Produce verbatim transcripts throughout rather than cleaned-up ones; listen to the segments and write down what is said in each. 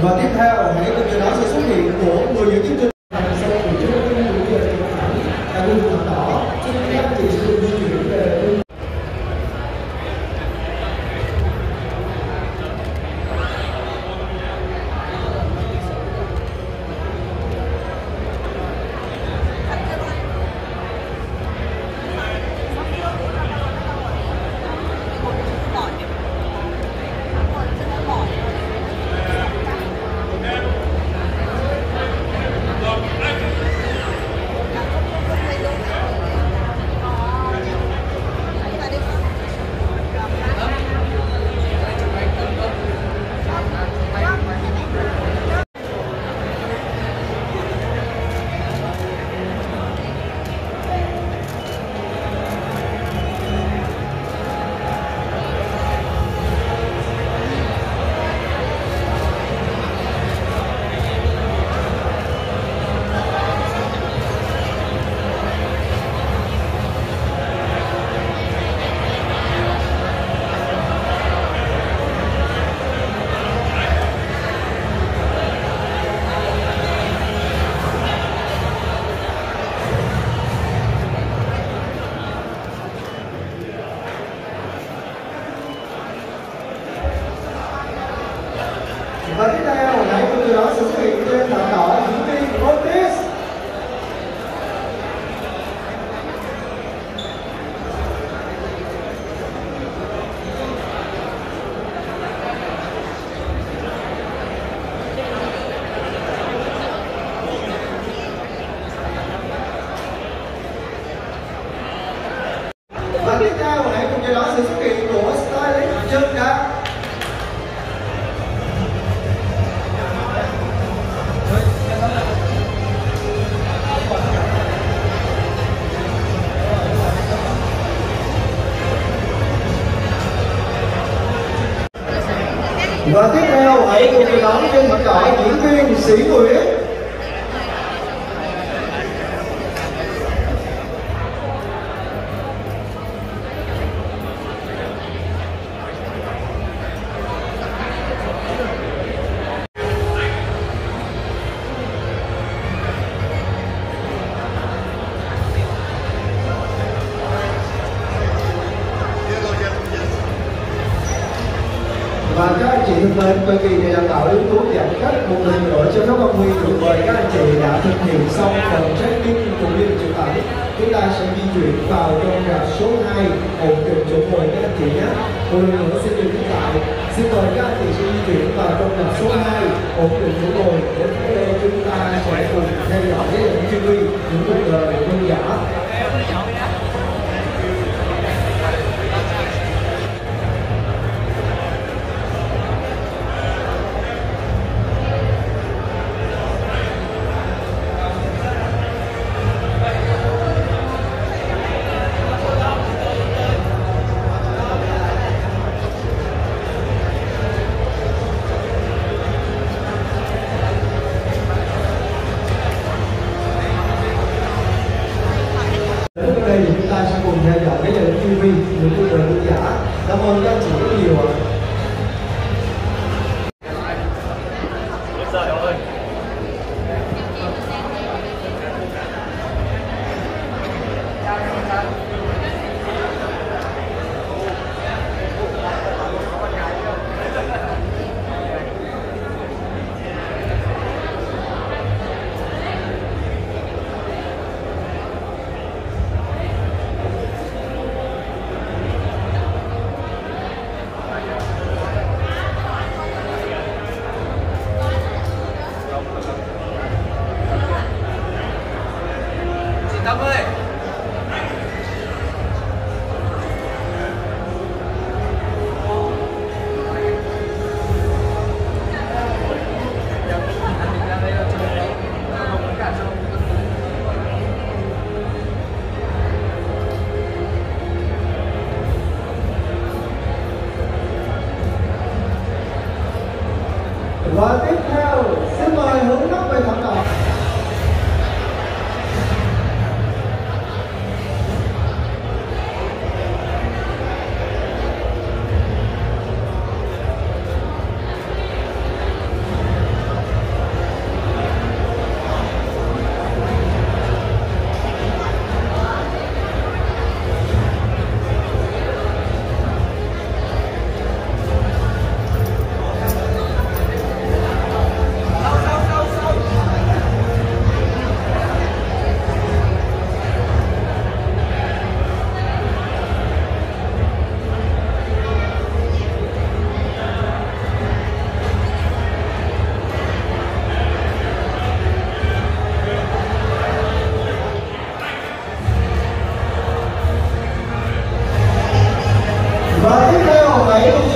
Và tiếp theo hãy cùng chờ đón sự xuất hiện của người dẫn chương trình. Sau buổi trước cái buổi giờ chụp ảnh tại khu vực đỏ, xin các chị sẽ được di chuyển về. Và tiếp theo hãy cùng chờ đón sự xuất hiện trên thảm đỏ diễn viên Otis. Và tiếp theo hãy cùng chờ đón sự xuất hiện của stylist Trần Đăng. Và tiếp theo hãy cùng chờ đón trên mặt đỏ diễn viên Sĩ Nguyễn. Và các anh chị thân mến, bởi vì để đảm bảo yếu tố giãn cách một lần nữa cho các con nguyên được mời các anh chị đã thực hiện xong phần check-in cũng như chụp ảnh, chúng ta sẽ di chuyển vào trong rạp số hai, ổn định chỗ ngồi các anh chị nhé. Một lần nữa xin được nhắc lại, xin mời các anh chị sẽ di chuyển vào trong rạp số hai, ổn định chỗ ngồi để tới đây chúng ta sẽ cùng theo dõi những chuyên vi, những cuộc đời quân giả. Đến đây thì chúng ta sẽ cùng theo dõi cái lời ti vi những cuộc đời quân giả. Cảm ơn các anh chị rất nhiều ạ. Tâm ơi. Và tiếp theo xin mời hướng nắp về thảm đỏ.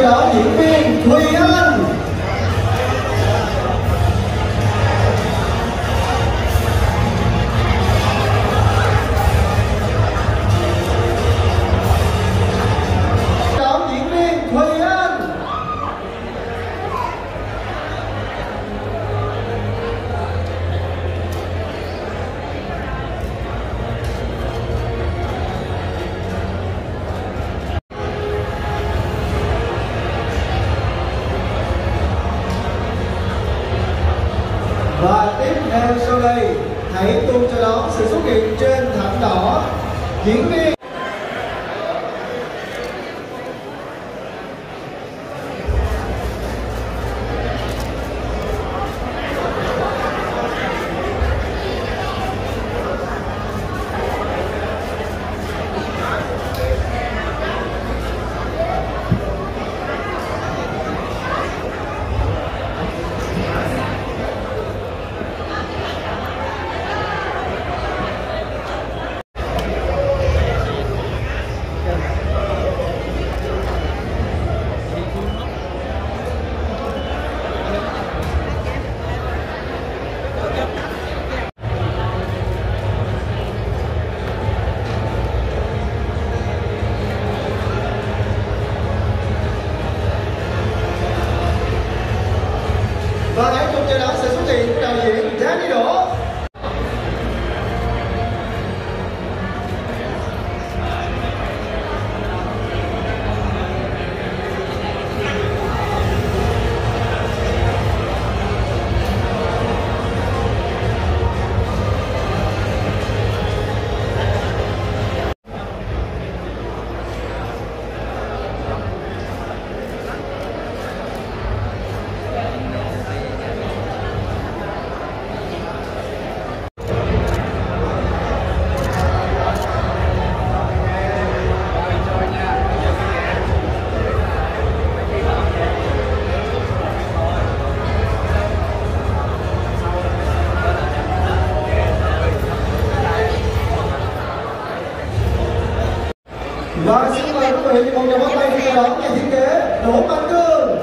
đó diễn viên Thùy Anh. Đó diễn viên Thùy Anh. Và tiếp theo sau đây, hãy cùng chờ đón sự xuất hiện trên thảm đỏ diễn viên. Và hãy cùng chờ đón sự xuất hiện của đạo diễn Danny Đỗ. Và xin mời quý vị cùng nhau bắt tay chào đón nhà thiết kế Đỗ Mạnh Cương.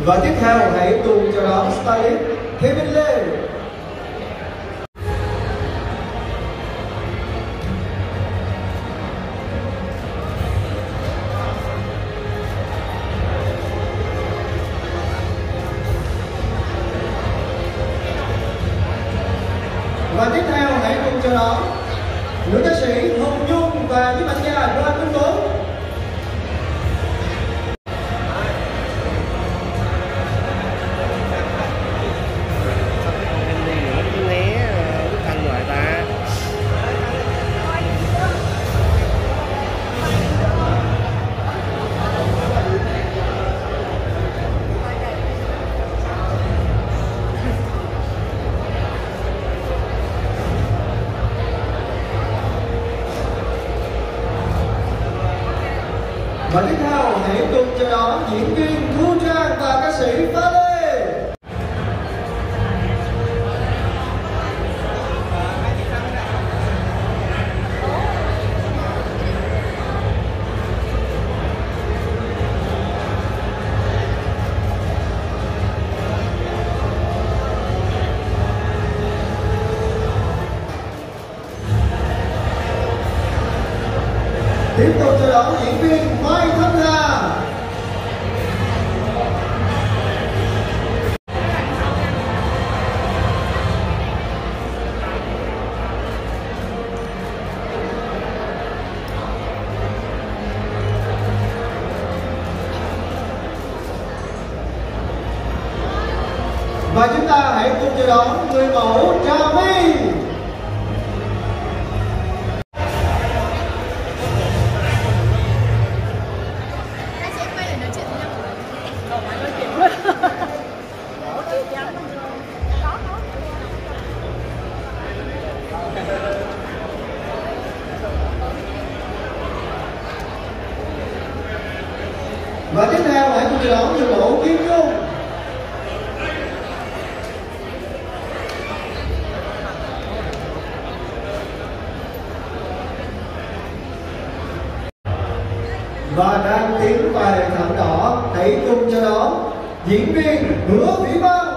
Và tiếp theo hãy cùng chào đón stylist Kevin Lê. Và tiếp theo hãy cùng chào đón nữ ca sĩ Hồng Nhung và nhiếp ảnh gia Đoàn Minh Tuấn. Và tiếp theo hãy cùng chào đón diễn viên Thu Trang và ca sĩ Pha Lê. Tiếp tục chào đón diễn viên Mai Thanh Hà. Và chúng ta hãy cùng chào đón người mẫu Trà My. Và tiếp theo hãy cùng chào đón người mẫu Kim Nhung. Và đang tiến về thảm đỏ, hãy cùng chào đón diễn viên Hứa Vĩ Văn.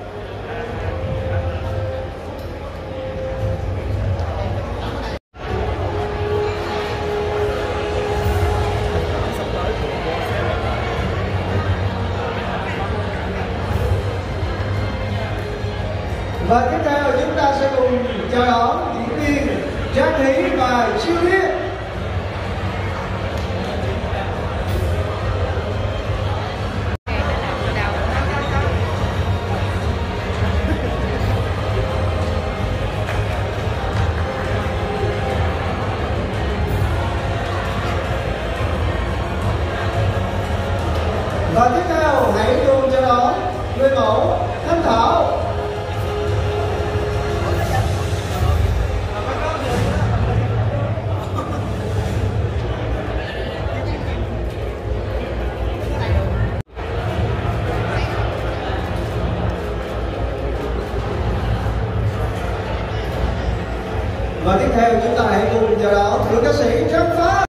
Và tiếp theo chúng ta sẽ cùng chào đón diễn viên Trang Thí và Chiêu Liên. Và tiếp theo hãy cùng chào đón người mẫu Thanh Thảo. Và tiếp theo chúng ta hãy cùng chào đón nữ ca sĩ Trâm Phát.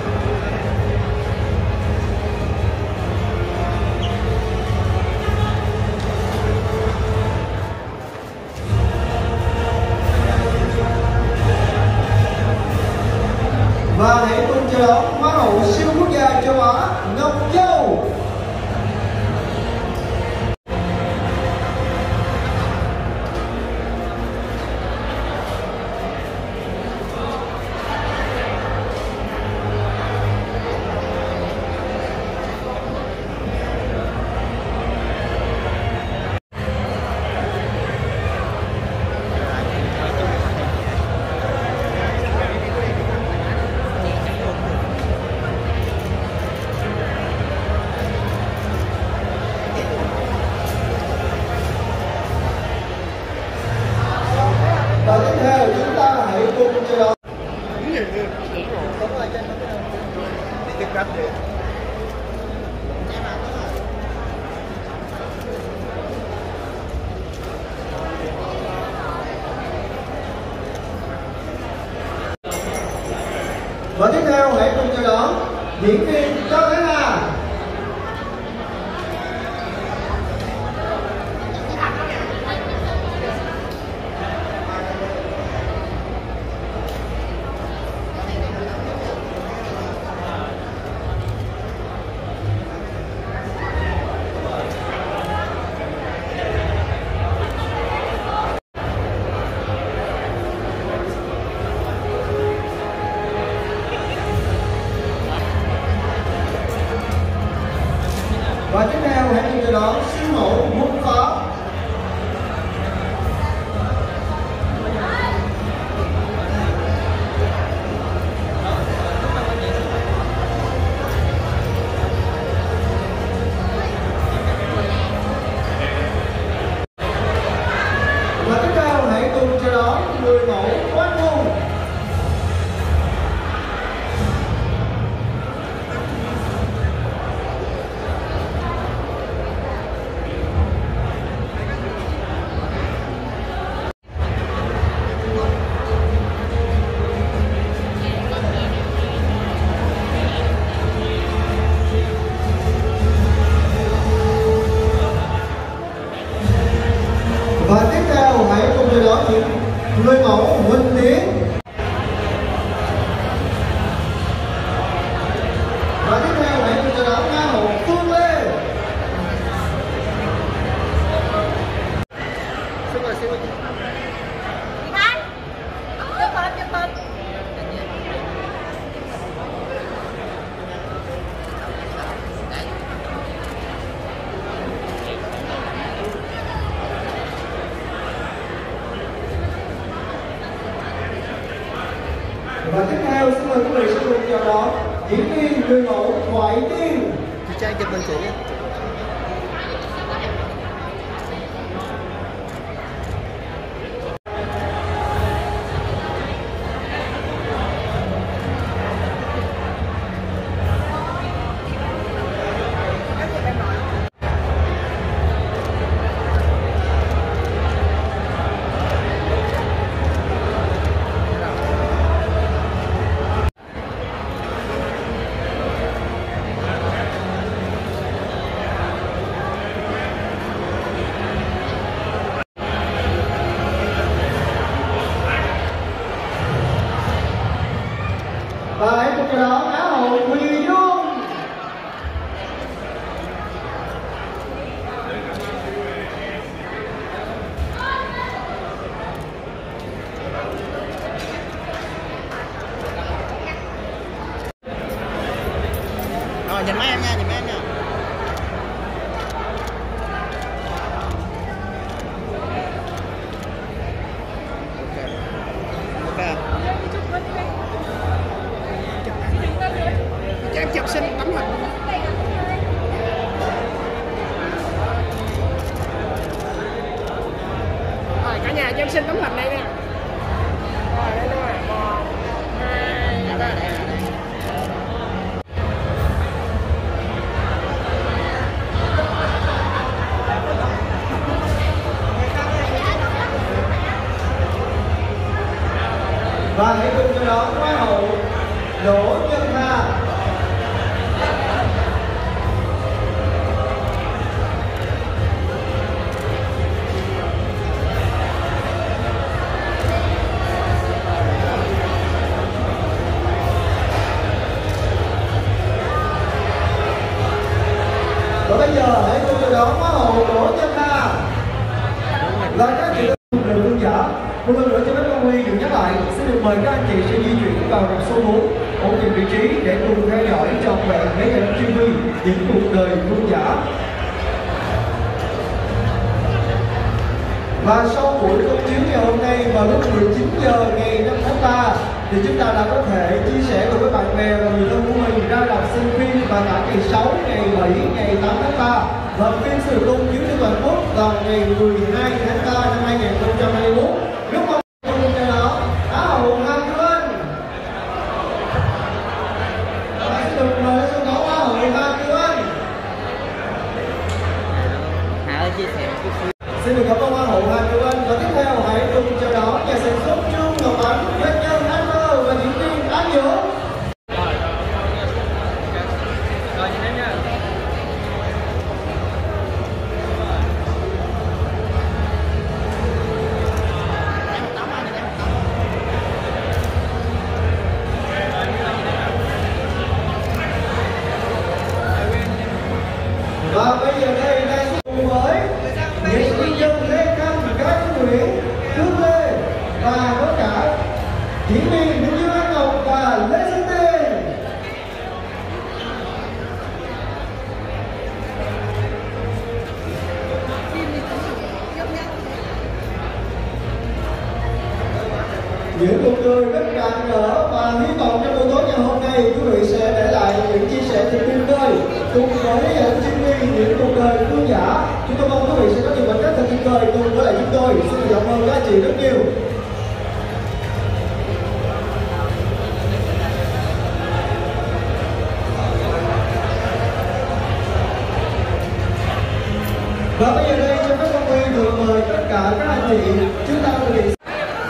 Và hãy cùng chào đón Hoa hậu siêu quốc gia châu Á Ngọc Châu. Và tiếp theo chúng ta hãy cùng chào đón. Và tiếp theo hãy cùng chào đón diễn viên Cao Thái Hà. Và tiếp theo hãy cùng chờ đón siêu mẫu Môn Pháp. Và tiếp theo hãy cùng chờ đón người mẫu Quang Hùng. Và tiếp theo hãy cùng chờ đón những người mẫu Huỳnh Tiến. Và tiếp theo hãy cùng chờ đón Nga hậu Phương Lê. Xin mời, xin mời. Và tiếp theo xin mời quý vị sẽ cùng chào đón diễn viên người mẫu Thoại Tiên. Chị Trang chụp mình chị nhé. Và hãy cùng chào đón Á hậu Huy Dung. Rồi nhìn mấy em nha, nhìn mấy em nha. Ok. Cho em chụp xin tấm hình. Rồi cả nhà cho em xin tấm hình đây nha. Rồi đây luôn rồi. Một, hai, ba. Và hãy cùng chào đón Hoa hậu Đỗ Nhân Hà. Và bây giờ hãy cùng chào đón Hoa hậu Đỗ Nhân Hà. Và các chị đều vương giả. Một lần nữa cho phép Quang Huy được nhắc lại, xin được mời các anh chị sẽ di chuyển vào rạp số bốn, ổn định vị trí để cùng theo dõi trọn vẹn mấy ngày ti vi những cuộc đời vương giả. Và sau buổi công chiếu ngày hôm nay vào lúc mười chín giờ ngày năm tháng ba thì chúng ta đã có thể chia sẻ cùng với bạn bè và người thân của mình ra rạp xem phim vào cả ngày sáu, ngày bảy, ngày tám tháng ba. Và phim sẽ được công chiếu trên toàn quốc vào ngày mười hai tháng ba năm hai nghìn không trăm hai mươi mốt. Lúc mà cùng chờ đó, Á hậu Hà Kiều Anh. Và xin được mời sân khấu Á hậu Hà Kiều Anh. Hà ơi chia sẻ. Xin được cảm ơn Hoa hậu Hà Kiều Anh. Và tiếp theo hãy cùng chào đón nhà sản xuất Trương Ngọc Ánh, doanh nhân Anh Mơ và diễn viên Anh Dũng. Rồi nhìn em nha. Và bây giờ đây đang cùng với nghệ sĩ dân Lê Khanh, Cát Nguyễn, Phương Lê và có cả diễn viên Nguyễn Như Anh Ngọc và Lê Xuân Tiên. những nụ cười rất rạng rỡ, và hy vọng trong buổi tối ngày hôm nay quý vị sẽ để lại những chia sẻ thật tuyệt vời cùng với Jimmy, những nụ cười vui giả. Chúng tôi mong quý vị sẽ có những khoảnh khắc thật tuyệt vời cùng với lại chúng tôi. Xin cảm ơn các chị rất nhiều. Và bây giờ đây trong các công viên được mời tất cả các anh chị chúng ta thực hiện.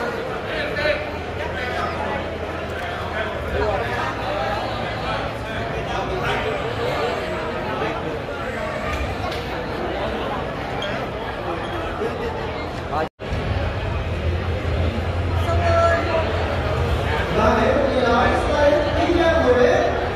Và hãy cùng nhìn lại stay đi ra Huế.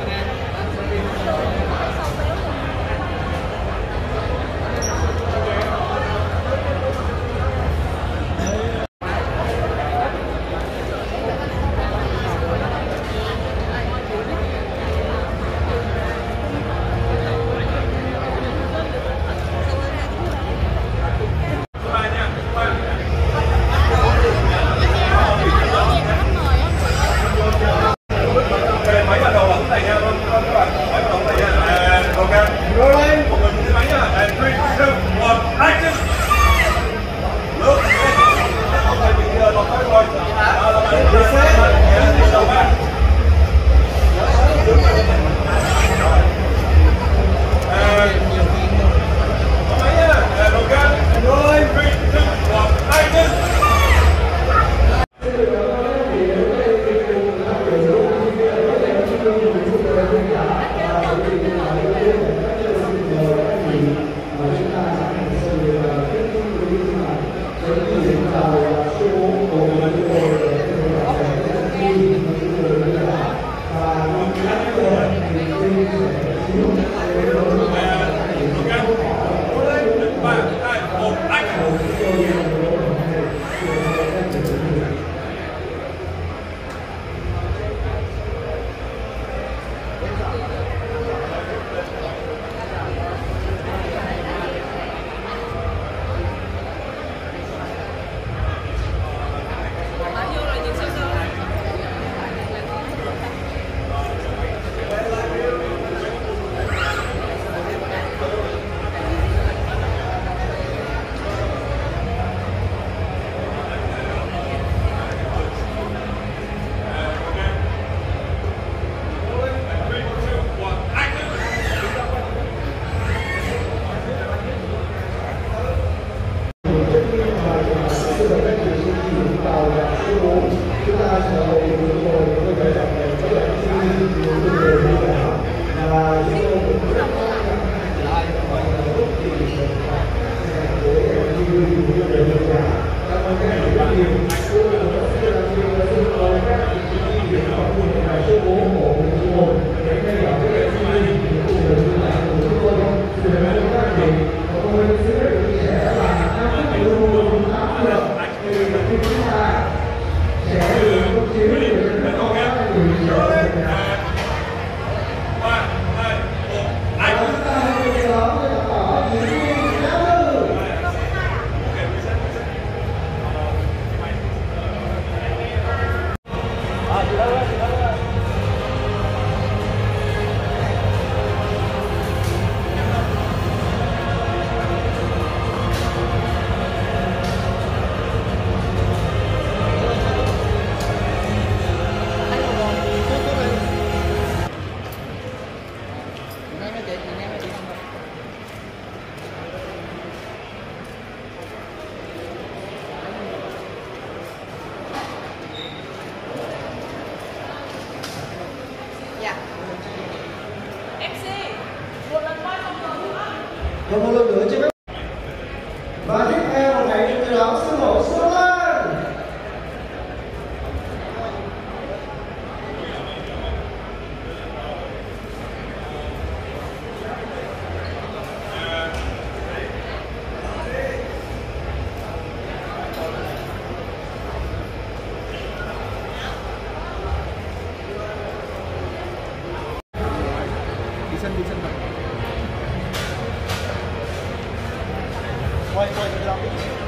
Và một lần nữa cho các và tiếp theo hãy được từ đón sư hữu Xuân Lan. Đi sân đi sân quay quay cái đó.